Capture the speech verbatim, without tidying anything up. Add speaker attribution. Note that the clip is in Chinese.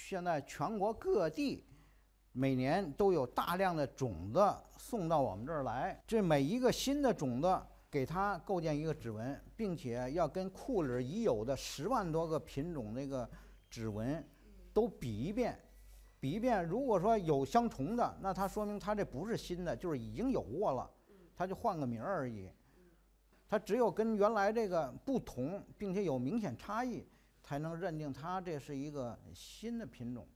Speaker 1: 现在全国各地每年都有大量的种子送到我们这儿来，这每一个新的种子给它构建一个指纹，并且要跟库里已有的十万多个品种那个指纹都比一遍，比一遍。如果说有相重的，那它说明它这不是新的，就是已经有过了，它就换个名儿而已。它只有跟原来这个不同，并且有明显差异，才能认定它这是一个新的品种。